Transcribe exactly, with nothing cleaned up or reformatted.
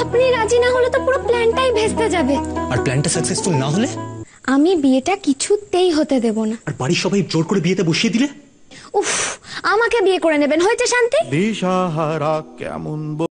আপনি রাজি না হলে তো পুরো প্ল্যানটাই ভেস্তে যাবে। আর প্ল্যানটা সাকসেসফুল না হলে? আমি বিয়েটা কিছুতেই হতে দেব না। আর বাড়ির সবাই জোর করে বিয়েতে বসিয়ে দিলে? উফ, আমাকে বিয়ে করে নেবেন, হয়েছে শান্তি। দিশাহারা কেমন